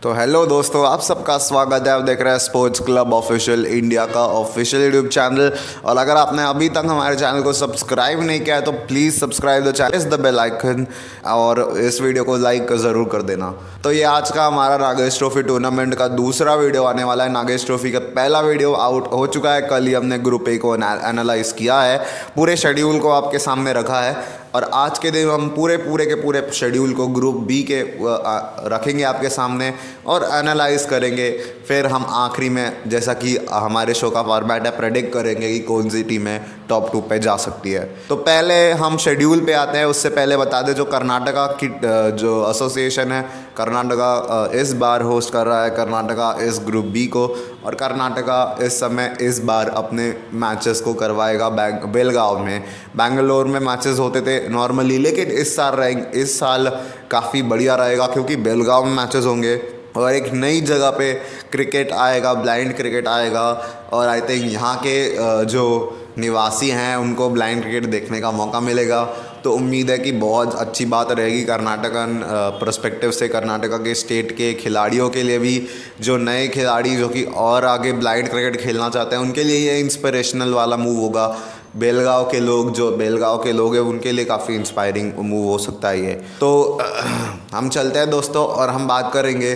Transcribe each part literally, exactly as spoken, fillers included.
तो हेलो दोस्तों, आप सबका स्वागत है। आप देख रहे हैं स्पोर्ट्स क्लब ऑफिशियल इंडिया का ऑफिशियल यूट्यूब चैनल। और अगर आपने अभी तक हमारे चैनल को सब्सक्राइब नहीं किया है तो प्लीज़ सब्सक्राइब द चैनल, इस द बेल आइकन, और इस वीडियो को लाइक ज़रूर कर देना। तो ये आज का हमारा नागेश ट्रॉफी टूर्नामेंट का दूसरा वीडियो आने वाला है। नागेश ट्रॉफी का पहला वीडियो आउट हो चुका है, कल ही हमने ग्रुप ए को एनालाइज किया है, पूरे शेड्यूल को आपके सामने रखा है। और आज के दिन हम पूरे पूरे के पूरे शेड्यूल को ग्रुप बी के रखेंगे आपके सामने और एनालाइज करेंगे। फिर हम आखिरी में, जैसा कि हमारे शो का फॉर्मेट है, प्रेडिक्ट करेंगे कि कौन सी टीमें टॉप टू पे जा सकती है। तो पहले हम शेड्यूल पे आते हैं। उससे पहले बता दें, जो कर्नाटका की जो एसोसिएशन है, कर्नाटका इस बार होस्ट कर रहा है कर्नाटका इस ग्रुप बी को। और कर्नाटका इस समय इस बार अपने मैचेस को करवाएगा बेलगांव में। बेंगलोर में मैचेस होते थे नॉर्मली, लेकिन इस साल रहेंगे इस साल काफ़ी बढ़िया रहेगा क्योंकि बेलगांव में मैचेस होंगे और एक नई जगह पे क्रिकेट आएगा, ब्लाइंड क्रिकेट आएगा। और आई थिंक यहाँ के जो निवासी हैं उनको ब्लाइंड क्रिकेट देखने का मौका मिलेगा। तो उम्मीद है कि बहुत अच्छी बात रहेगी कर्नाटकन पर्सपेक्टिव से, कर्नाटका के स्टेट के खिलाड़ियों के लिए भी, जो नए खिलाड़ी जो कि और आगे ब्लाइंड क्रिकेट खेलना चाहते हैं उनके लिए ये इंस्पिरेशनल वाला मूव होगा। बेलगांव के लोग जो बेलगांव के लोग हैं उनके लिए काफ़ी इंस्पायरिंग मूव हो सकता है ये। तो हम चलते हैं दोस्तों और हम बात करेंगे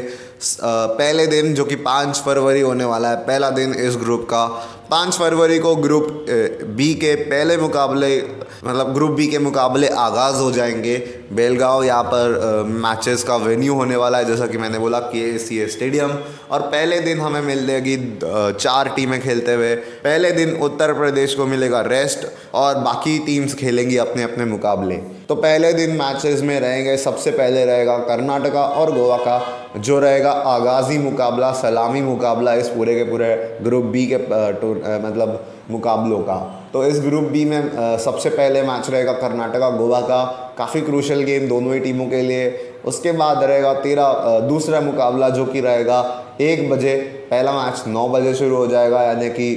पहले दिन, जो कि पाँच फरवरी होने वाला है, पहला दिन इस ग्रुप का। पाँच फरवरी को ग्रुप बी के पहले मुकाबले, मतलब ग्रुप बी के मुकाबले आगाज़ हो जाएंगे। बेलगांव यहाँ पर मैचेस का वेन्यू होने वाला है, जैसा कि मैंने बोला, के ए सी ए स्टेडियम। और पहले दिन हमें मिल जाएगी चार टीमें खेलते हुए। पहले दिन उत्तर प्रदेश को मिलेगा रेस्ट और बाकी टीम्स खेलेंगी अपने अपने मुकाबले। तो पहले दिन मैचेस में रहेंगे, सबसे पहले रहेगा कर्नाटका और गोवा का, जो रहेगा आगाज़ी मुकाबला, सलामी मुकाबला इस पूरे के पूरे ग्रुप बी के मतलब मुकाबलों का। तो इस ग्रुप बी में आ, सबसे पहले मैच रहेगा कर्नाटका गोवा का, काफ़ी क्रूशल गेम दोनों ही टीमों के लिए। उसके बाद रहेगा तेरा दूसरा मुकाबला, जो कि रहेगा एक बजे। पहला मैच नौ बजे शुरू हो जाएगा, यानी कि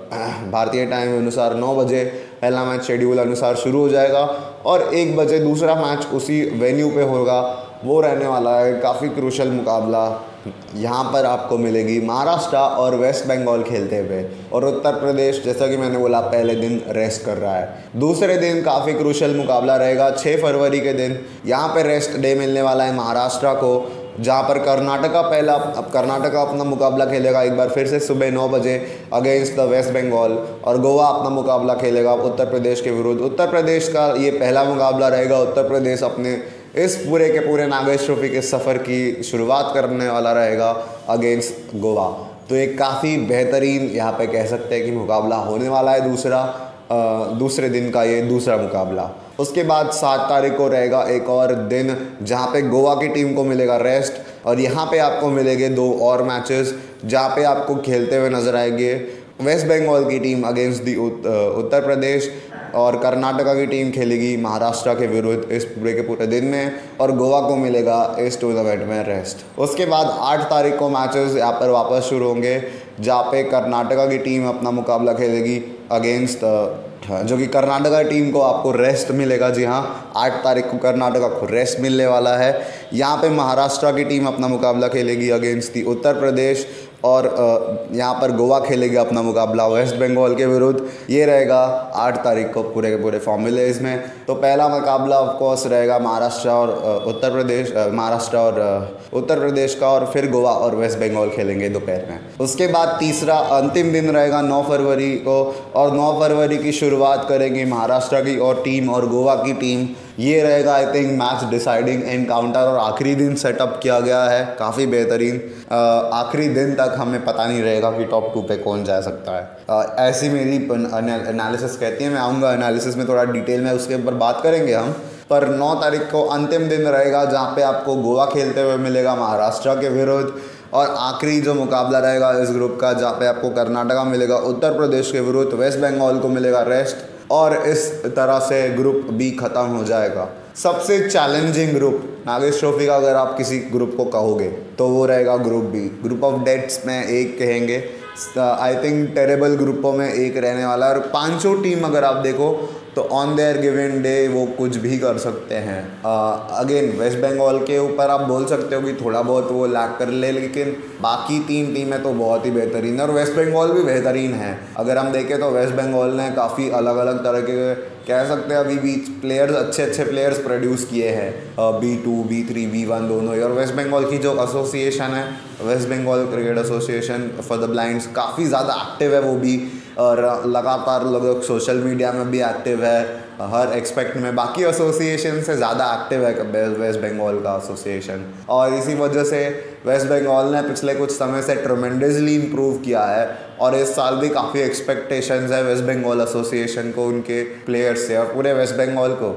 भारतीय टाइम अनुसार नौ बजे पहला मैच शेड्यूल अनुसार शुरू हो जाएगा। और एक बजे दूसरा मैच उसी वेन्यू पे होगा, वो रहने वाला है काफ़ी क्रूशल मुकाबला। यहाँ पर आपको मिलेगी महाराष्ट्र और वेस्ट बंगाल खेलते हुए, और उत्तर प्रदेश, जैसा कि मैंने बोला, पहले दिन रेस्ट कर रहा है। दूसरे दिन काफ़ी क्रूशल मुकाबला रहेगा छः फरवरी के दिन। यहाँ पे रेस्ट डे मिलने वाला है महाराष्ट्र को, जहाँ पर कर्नाटका पहला अब कर्नाटका अपना मुकाबला खेलेगा एक बार फिर से सुबह नौ बजे अगेंस्ट द वेस्ट बंगाल। और गोवा अपना मुकाबला खेलेगा उत्तर प्रदेश के विरुद्ध। उत्तर प्रदेश का ये पहला मुकाबला रहेगा। उत्तर प्रदेश अपने इस पूरे के पूरे नागेश ट्रॉफी के सफ़र की शुरुआत करने वाला रहेगा अगेंस्ट गोवा। तो एक काफ़ी बेहतरीन, यहाँ पे कह सकते हैं कि मुकाबला होने वाला है दूसरा आ, दूसरे दिन का ये दूसरा मुकाबला। उसके बाद सात तारीख को रहेगा एक और दिन, जहाँ पे गोवा की टीम को मिलेगा रेस्ट। और यहाँ पे आपको मिलेंगे दो और मैचेस, जहाँ पे आपको खेलते हुए नजर आएंगे वेस्ट बंगाल की team against the Uttar Pradesh, और कर्नाटका की टीम खेलेगी महाराष्ट्र के विरुद्ध इस पूरे के पूरे दिन में। और गोवा को मिलेगा इस टूर्नामेंट में रेस्ट। उसके बाद आठ तारीख को मैचेस यहाँ पर वापस शुरू होंगे, जहाँ पे कर्नाटका की टीम अपना मुकाबला खेलेगी अगेंस्ट, जो कि कर्नाटका टीम को आपको रेस्ट मिलेगा। जी हाँ, आठ तारीख को कर्नाटका को रेस्ट मिलने वाला है। यहाँ पे महाराष्ट्र की टीम अपना मुकाबला खेलेगी अगेंस्ट दी उत्तर प्रदेश, और यहाँ पर गोवा खेलेगी अपना मुकाबला वेस्ट बंगाल के विरुद्ध। ये रहेगा आठ तारीख को पूरे के पूरे फॉर्मूले इसमें। तो पहला मुकाबला ऑफ कोर्स रहेगा महाराष्ट्र और उत्तर प्रदेश, महाराष्ट्र और उत्तर प्रदेश का, और फिर गोवा और वेस्ट बंगाल खेलेंगे दोपहर में। उसके बाद तीसरा अंतिम दिन रहेगा नौ फरवरी को, और नौ फरवरी की शुरुआत करेंगे महाराष्ट्र की और टीम और गोवा की टीम। ये रहेगा I think match deciding encounter, और आखिरी दिन सेटअप किया गया है काफ़ी बेहतरीन। आखिरी दिन तक हमें पता नहीं रहेगा कि टॉप टू पे कौन जा सकता है, आ, ऐसी मेरी एनालिसिस कहती है। मैं आऊँगा एनालिसिस में थोड़ा डिटेल में, उसके ऊपर बात करेंगे हम। पर नौ तारीख को अंतिम दिन रहेगा, जहाँ पे आपको गोवा खेलते हुए मिलेगा महाराष्ट्र के विरुद्ध। और आखिरी जो मुकाबला रहेगा इस ग्रुप का, जहाँ पे आपको कर्नाटका मिलेगा उत्तर प्रदेश के विरुद्ध, वेस्ट बंगाल को मिलेगा रेस्ट, और इस तरह से ग्रुप बी ख़त्म हो जाएगा। सबसे चैलेंजिंग ग्रुप नागेश ट्रॉफी का अगर आप किसी ग्रुप को कहोगे तो वो रहेगा group B. Group of deaths में एक कहेंगे, आई थिंक टेरेबल ग्रुपों में एक रहने वाला है। और पांचों टीम अगर आप देखो तो ऑन देयर गिवन डे वो कुछ भी कर सकते हैं। अगेन वेस्ट बंगाल के ऊपर आप बोल सकते हो कि थोड़ा बहुत वो लैक कर ले, लेकिन बाकी तीन टीमें तो बहुत ही बेहतरीन है और वेस्ट बंगाल भी बेहतरीन है। अगर हम देखें तो वेस्ट बंगाल ने काफ़ी अलग अलग तरह के, कह सकते हैं अभी भी प्लेयर्स, अच्छे अच्छे प्लेयर्स प्रोड्यूस किए हैं B two B three B one दोनों ही। और वेस्ट बंगाल की जो एसोसिएशन है, west Bengal cricket association for the blinds, काफ़ी ज़्यादा एक्टिव है वो भी, और लगातार लोग सोशल मीडिया में भी एक्टिव है, हर एक्सपेक्ट में बाकी एसोसिएशन से ज़्यादा एक्टिव है वेस्ट बंगाल का एसोसिएशन। और इसी वजह से वेस्ट बंगाल ने पिछले कुछ समय से ट्रेमेंडसली इम्प्रूव किया है और इस साल भी काफ़ी एक्सपेक्टेशंस है वेस्ट बंगाल एसोसिएशन को, उनके प्लेयर्स से, और पूरे वेस्ट बंगाल को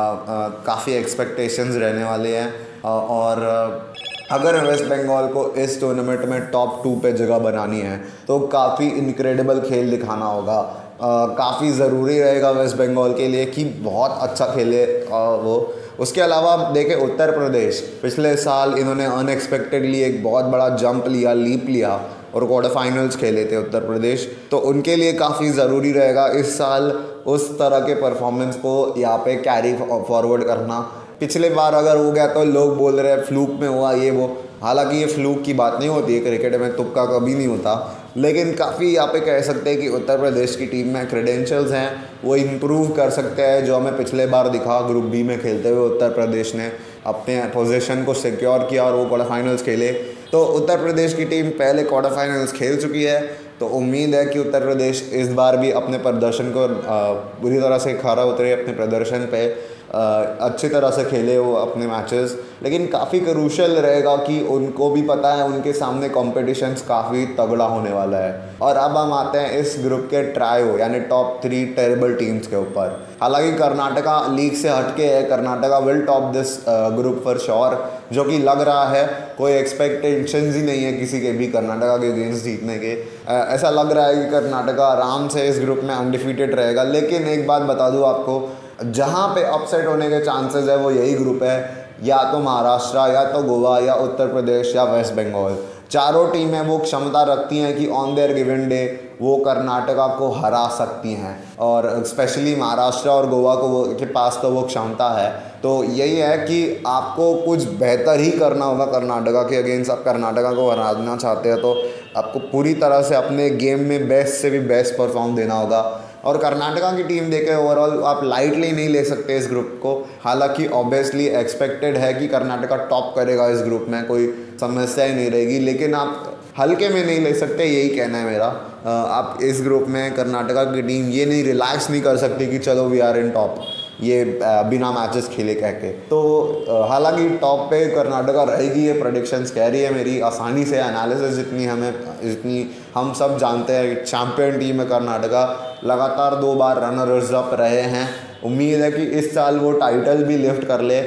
काफ़ी एक्सपेक्टेशंस रहने वाले हैं। आ, और आ, अगर वेस्ट बंगाल को इस टूर्नामेंट में टॉप टू पे जगह बनानी है तो काफ़ी इनक्रेडिबल खेल दिखाना होगा। काफ़ी ज़रूरी रहेगा वेस्ट बंगाल के लिए कि बहुत अच्छा खेले आ, वो। उसके अलावा आप देखें उत्तर प्रदेश, पिछले साल इन्होंने अनएक्सपेक्टेडली एक बहुत बड़ा जंप लिया, लीप लिया और क्वार्टर फाइनल्स खेले थे उत्तर प्रदेश, तो उनके लिए काफ़ी ज़रूरी रहेगा इस साल उस तरह के परफॉर्मेंस को यहाँ पे कैरी फॉरवर्ड करना। पिछले बार अगर हो गया तो लोग बोल रहे हैं फ्लूक में हुआ ये वो, हालांकि ये फ्लूक की बात नहीं होती है, क्रिकेट में तुक्का कभी नहीं होता, लेकिन काफ़ी यहाँ पे कह सकते हैं कि उत्तर प्रदेश की टीम में क्रेडेंशियल्स हैं, वो इम्प्रूव कर सकते हैं, जो हमें पिछले बार दिखा ग्रुप बी में खेलते हुए उत्तर प्रदेश ने अपने पोजीशन को सिक्योर किया और वो क्वार्टर फाइनल्स खेले। तो उत्तर प्रदेश की टीम पहले क्वार्टर फाइनल्स खेल चुकी है, तो उम्मीद है कि उत्तर प्रदेश इस बार भी अपने प्रदर्शन को बुरी तरह से खरा उतरे, अपने प्रदर्शन पे अच्छी तरह से खेले वो अपने मैचेस। लेकिन काफ़ी क्रूशल रहेगा कि उनको भी पता है उनके सामने कॉम्पिटिशन्स काफ़ी तगड़ा होने वाला है। और अब हम आते हैं इस ग्रुप के ट्रायो यानी टॉप थ्री टेरेबल टीम्स के ऊपर। हालांकि कर्नाटका लीग से हटके है, Karnataka will top this group for sure, जो कि लग रहा है, कोई एक्सपेक्टेशंस ही नहीं है किसी के भी कर्नाटका के अगेंस्ट जीतने के। ऐसा लग रहा है कि कर्नाटका आराम से इस ग्रुप में अनडिफीटेड रहेगा। लेकिन एक बात बता दूँ आपको, जहाँ पे अपसेट होने के चांसेस है वो यही ग्रुप है, या तो महाराष्ट्र, या तो गोवा, या उत्तर प्रदेश, या वेस्ट बंगाल। चारों टीमें वो क्षमता रखती हैं कि ऑन देयर गिवन डे वो कर्नाटका को हरा सकती हैं, और स्पेशली महाराष्ट्र और गोवा को वो के पास तो वो क्षमता है। तो यही है कि आपको कुछ बेहतर ही करना होगा कर्नाटका के अगेंस्ट। आप कर्नाटका को हराना चाहते हैं तो आपको पूरी तरह से अपने गेम में बेस्ट से भी बेस्ट परफॉर्म देना होगा। और कर्नाटका की टीम देखें ओवरऑल आप लाइटली नहीं ले सकते इस ग्रुप को। हालांकि ऑब्वियसली एक्सपेक्टेड है कि कर्नाटका टॉप करेगा इस ग्रुप में, कोई समस्या ही नहीं रहेगी, लेकिन आप हल्के में नहीं ले सकते, यही कहना है मेरा। आप इस ग्रुप में कर्नाटका की टीम ये नहीं रिलैक्स नहीं कर सकती कि चलो वी आर इन टॉप, ये बिना मैचेस खेले कह के। तो हालांकि टॉप पे कर्नाटका रहेगी, ये प्रेडिक्शंस कह रही है मेरी, आसानी से एनालिसिस जितनी हमें जितनी हम सब जानते हैं, चैम्पियन टीम है कर्नाटका, लगातार दो बार रनर्स अप रहे हैं। उम्मीद है कि इस साल वो टाइटल भी लिफ्ट कर ले।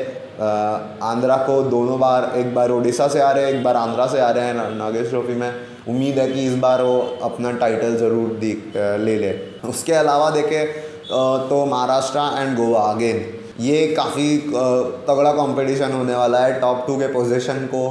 आंध्रा को दोनों बार, एक बार उड़ीसा से आ रहे हैं, एक बार आंध्रा से आ रहे हैं नागेश ट्रॉफी में। उम्मीद है कि इस बार वो अपना टाइटल ज़रूर ले ले। उसके अलावा देखें तो महाराष्ट्र एंड गोवा, अगेन ये काफ़ी तगड़ा कंपटीशन होने वाला है। टॉप टू के पोजीशन को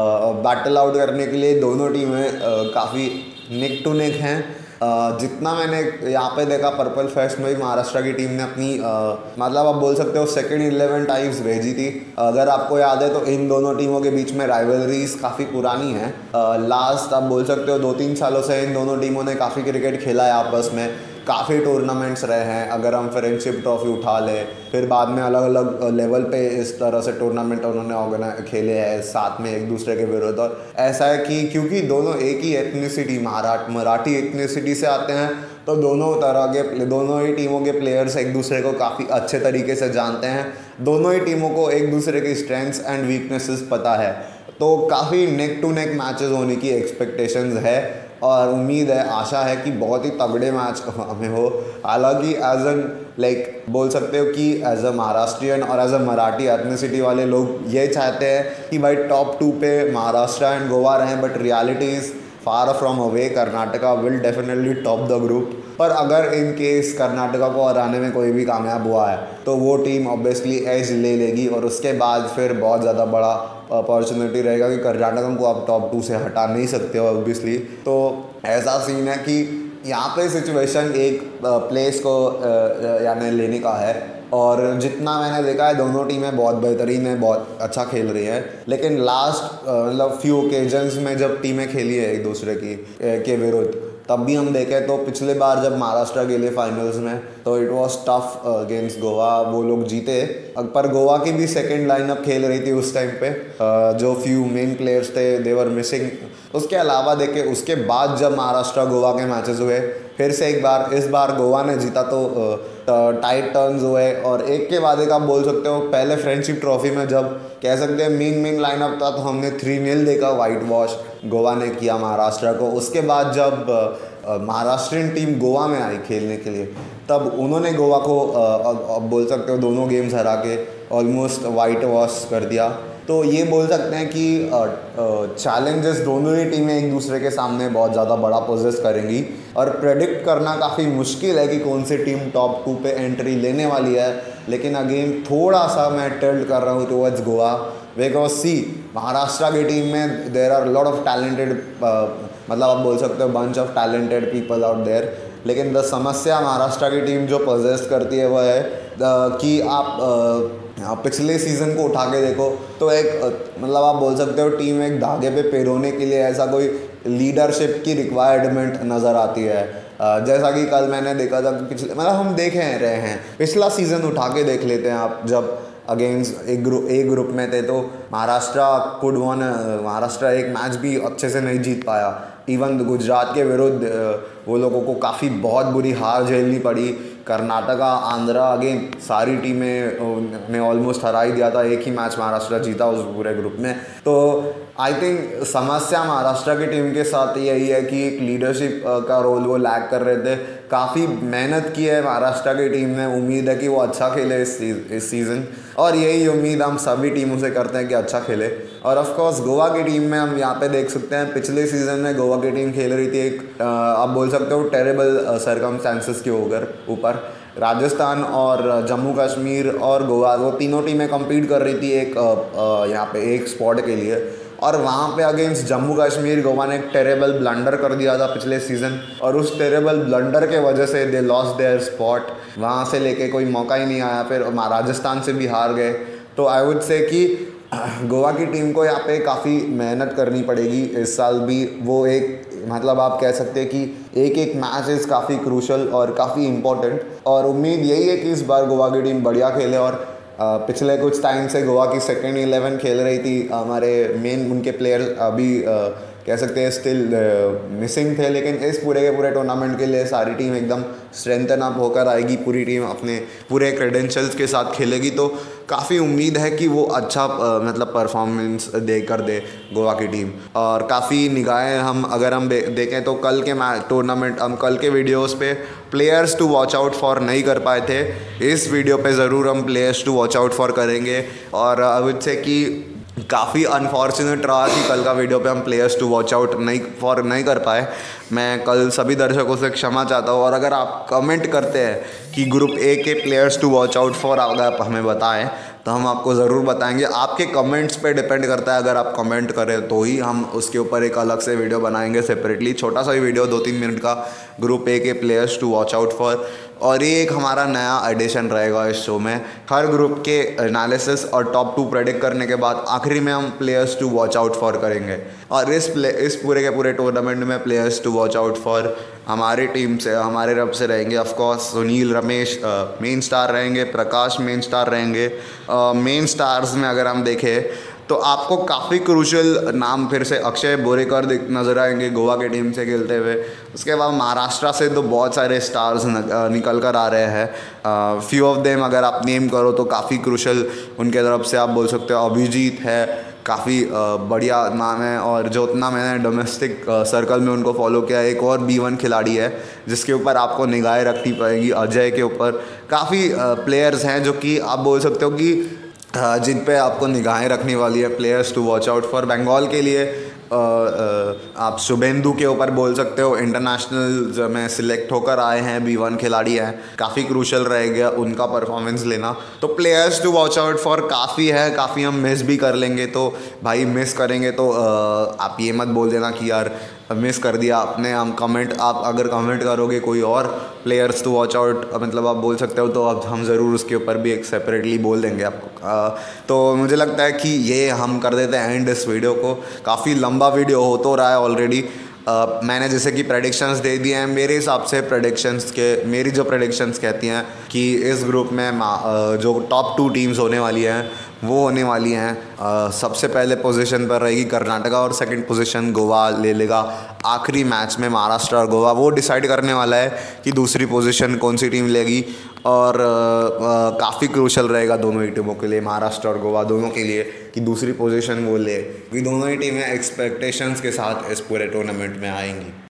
बैटल आउट करने के लिए दोनों टीमें काफ़ी नेक टू नेक हैं। जितना मैंने यहाँ पे देखा पर्पल फेस्ट में भी महाराष्ट्र की टीम ने अपनी मतलब आप बोल सकते हो सेकंड इलेवन टाइम्स भेजी थी। अगर आपको याद है तो इन दोनों टीमों के बीच में राइवलरीज काफ़ी पुरानी है। लास्ट आप बोल सकते हो दो तीन सालों से इन दोनों टीमों ने काफ़ी क्रिकेट खेला है आपस में, काफ़ी टूर्नामेंट्स रहे हैं। अगर हम फ्रेंडशिप ट्रॉफी उठा लें, फिर बाद में अलग अलग लेवल पे इस तरह से टूर्नामेंट उन्होंने ऑर्गेनाइज खेले हैं साथ में एक दूसरे के विरुद्ध। और ऐसा है कि क्योंकि दोनों एक ही एथनिसिटी मराठ मराठी एथनिसिटी से आते हैं, तो दोनों तरह के दोनों ही टीमों के प्लेयर्स एक दूसरे को काफ़ी अच्छे तरीके से जानते हैं। दोनों ही टीमों को एक दूसरे की स्ट्रेंथ्स एंड वीकनेसेस पता है, तो काफ़ी नेक टू नेक मैचेस होने की एक्सपेक्टेशंस है। और उम्मीद है, आशा है कि बहुत ही तगड़े मैच हमें हो। हालांकि एज एन लाइक बोल सकते हो कि एज अ महाराष्ट्रियन और एज अ मराठी एथनिसिटी वाले लोग ये चाहते हैं कि भाई टॉप टू पे महाराष्ट्र एंड गोवा रहें, but reality is far from away Karnataka will definitely top the group. पर अगर इन केस कर्नाटका को हराने में कोई भी कामयाब हुआ है तो वो टीम ऑब्वियसली एज ले लेगी और उसके बाद फिर बहुत ज़्यादा बड़ा अपॉर्चुनिटी रहेगा कि कर्नाटका को आप टॉप टू से हटा नहीं सकते हो ऑब्वियसली। तो ऐसा सीन है कि यहाँ पे सिचुएशन एक प्लेस को यानी लेने का है और जितना मैंने देखा है दोनों टीमें बहुत बेहतरीन है, बहुत अच्छा खेल रही है। लेकिन लास्ट मतलब फ्यू ओकेजन्स में जब टीमें खेली है एक दूसरे की के विरुद्ध तब भी हम देखें तो पिछले बार जब महाराष्ट्र गेले फाइनल्स में तो it was tough against Goa, वो लोग जीते। पर गोवा की भी सेकंड लाइनअप खेल रही थी उस टाइम पे, जो फ्यू मेन प्लेयर्स थे दे वर मिसिंग। उसके अलावा देखे उसके बाद जब महाराष्ट्र गोवा के मैचेस हुए फिर से एक बार इस बार गोवा ने जीता तो टाइट टर्न्स हुए और एक के बाद एक आप बोल सकते हो। पहले फ्रेंडशिप ट्रॉफी में जब कह सकते हैं मेन मेन लाइनअप था तो हमने थ्री नील देखा, वाइट वॉश गोवा ने किया महाराष्ट्र को। उसके बाद जब महाराष्ट्रियन टीम गोवा में आई खेलने के लिए तब उन्होंने गोवा को अब बोल सकते हो दोनों गेम्स हरा के ऑलमोस्ट वाइट वॉश कर दिया। तो ये बोल सकते हैं कि चैलेंजेस दोनों ही टीमें एक दूसरे के सामने बहुत ज़्यादा बड़ा पोजेस करेंगी और प्रेडिक्ट करना काफ़ी मुश्किल है कि कौन सी टीम टॉप टू पे एंट्री लेने वाली है। लेकिन अगेन थोड़ा सा मैं टिल्ट कर रहा हूँ towards Goa because see Maharashtra की टीम में there are lot of talented, मतलब आप बोल सकते हो bunch of talented people out there. लेकिन द समस्या महाराष्ट्र की टीम जो पोजेस करती है वह है कि आप आप पिछले सीज़न को उठा के देखो तो एक मतलब आप बोल सकते हो टीम एक धागे पे पिरोने के लिए ऐसा कोई लीडरशिप की रिक्वायरमेंट नज़र आती है। जैसा कि कल मैंने देखा था कि पिछले मतलब हम देख रहे हैं पिछला सीज़न उठा के देख लेते हैं आप, जब अगेंस्ट एक ग्रुप ए ग्रुप में थे तो महाराष्ट्र कुड वन महाराष्ट्र एक मैच भी अच्छे से नहीं जीत पाया। इवन गुजरात के विरुद्ध वो लोगों को काफ़ी बहुत बुरी हार झेलनी पड़ी। कर्नाटका, आंध्रा अगेन सारी टीमें ने ऑलमोस्ट हरा ही दिया था, एक ही मैच महाराष्ट्र जीता उस पूरे ग्रुप में। तो आई थिंक समस्या महाराष्ट्र की टीम के साथ यही है कि एक लीडरशिप का रोल वो लैक कर रहे थे। काफ़ी मेहनत की है महाराष्ट्र की टीम ने, उम्मीद है कि वो अच्छा खेले इस इस सीज़न और यही उम्मीद हम सभी टीमों से करते हैं कि अच्छा खेले। और ऑफ कोर्स गोवा की टीम में हम यहाँ पे देख सकते हैं पिछले सीज़न में गोवा की टीम खेल रही थी एक आप बोल सकते हो टेरेबल सर्कमस्टेंसेस के ऊपर ऊपर राजस्थान और जम्मू कश्मीर और गोवा वो तीनों टीमें कम्पीट कर रही थी एक यहाँ पे एक स्पॉट के लिए और वहाँ पे अगेंस्ट जम्मू कश्मीर गोवा ने एक टेरेबल ब्लंडर कर दिया था पिछले सीज़न और उस टेरेबल ब्लंडर के वजह से दे लॉस्ट देयर स्पॉट, वहाँ से लेके कोई मौका ही नहीं आया। फिर राजस्थान से भी हार गए। तो आई वुड से कि गोवा की टीम को यहाँ पे काफ़ी मेहनत करनी पड़ेगी इस साल भी। वो एक मतलब आप कह सकते हैं कि एक एक मैच इज़ काफ़ी क्रूशल और काफ़ी इम्पोर्टेंट और उम्मीद यही है कि इस बार गोवा की टीम बढ़िया खेले। और आ, पिछले कुछ टाइम से गोवा की सेकेंड इलेवन खेल रही थी, हमारे मेन उनके प्लेयर अभी आ, कह सकते हैं स्टिल मिसिंग थे। लेकिन इस पूरे के पूरे टूर्नामेंट के लिए सारी टीम एकदम स्ट्रेंथन अप होकर आएगी, पूरी टीम अपने पूरे क्रेडेंशियल्स के साथ खेलेगी। तो काफ़ी उम्मीद है कि वो अच्छा आ, मतलब परफॉर्मेंस दे कर दे गोवा की टीम। और काफ़ी निगाहें हम अगर हम देखें तो कल के मैच टूर्नामेंट हम कल के वीडियोस पे players to watch out for नहीं कर पाए थे, इस वीडियो पे ज़रूर हम players to watch out for करेंगे। और आई वुड से कि काफ़ी अनफॉर्चुनेट रहा कि कल का वीडियो पे हम प्लेयर्स टू वॉच आउट नहीं फॉर नहीं कर पाए। मैं कल सभी दर्शकों से क्षमा चाहता हूँ। और अगर आप कमेंट करते हैं कि ग्रुप ए के players to watch out for अगर आप हमें बताएं तो हम आपको ज़रूर बताएंगे। आपके कमेंट्स पे डिपेंड करता है, अगर आप कमेंट करें तो ही हम उसके ऊपर एक अलग से वीडियो बनाएंगे सेपरेटली, छोटा सा ही वीडियो दो तीन मिनट का, ग्रुप ए के players to watch out for. और ये एक हमारा नया एडिशन रहेगा इस शो में। हर ग्रुप के एनालिसिस और टॉप टू प्रेडिक्ट करने के बाद आखिरी में हम players to watch out for करेंगे। और इस प्ले इस पूरे के पूरे टूर्नामेंट में players to watch out for हमारी टीम से हमारे रब से रहेंगे। Of course Sunil Ramesh main star रहेंगे, प्रकाश मेन स्टार रहेंगे। मेन स्टार्स में अगर हम देखें तो आपको काफ़ी क्रूशल नाम फिर से अक्षय बोरेकर नज़र आएंगे गोवा की टीम से खेलते हुए। उसके बाद महाराष्ट्र से तो बहुत सारे स्टार्स निकल कर आ रहे हैं। फ्यू ऑफ देम अगर आप नेम करो तो काफ़ी क्रूशल उनके तरफ से आप बोल सकते हो। अभिजीत है, काफ़ी बढ़िया नाम है। और जो उतना मैंने डोमेस्टिक सर्कल में उनको फॉलो किया, एक और बी वन खिलाड़ी है जिसके ऊपर आपको निगाहें रखनी पड़ेगी, अजय के ऊपर। काफ़ी प्लेयर्स हैं जो कि आप बोल सकते हो कि जिन पे आपको निगाहें रखने वाली है, players to watch out for. Bengal के लिए आप शुभेंदु के ऊपर बोल सकते हो, इंटरनेशनल में सिलेक्ट होकर आए हैं, बी वन खिलाड़ी हैं, काफ़ी क्रूशल रहेगा उनका परफॉर्मेंस लेना। तो players to watch out for काफ़ी है, काफ़ी हम मिस भी कर लेंगे, तो भाई मिस करेंगे तो आप ये मत बोल देना कि यार मिस कर दिया आपने। हम कमेंट आप अगर कमेंट करोगे कोई और प्लेयर्स टू वॉच आउट मतलब आप बोल सकते हो, तो अब हम ज़रूर उसके ऊपर भी एक सेपरेटली बोल देंगे आपको। आ, तो मुझे लगता है कि ये हम कर देते हैं एंड इस वीडियो को। काफ़ी लंबा वीडियो हो तो रहा है ऑलरेडी। मैंने जैसे कि प्रेडिक्शंस दे दिए हैं, मेरे हिसाब से प्रेडिक्शंस के मेरी जो प्रेडिक्शंस कहती हैं कि इस ग्रुप में जो टॉप टू टीम्स होने वाली हैं वो होने वाली हैं। uh, सबसे पहले पोजीशन पर रहेगी कर्नाटका और सेकंड पोजीशन गोवा ले लेगा। आखिरी मैच में महाराष्ट्र और गोवा वो डिसाइड करने वाला है कि दूसरी पोजीशन कौन सी टीम लेगी, और uh, uh, काफ़ी क्रूशल रहेगा दोनों ही टीमों के लिए, महाराष्ट्र और गोवा दोनों के लिए, कि दूसरी पोजीशन वो ले, क्योंकि दोनों ही टीमें एक्सपेक्टेशंस के साथ इस पूरे टूर्नामेंट में आएंगी।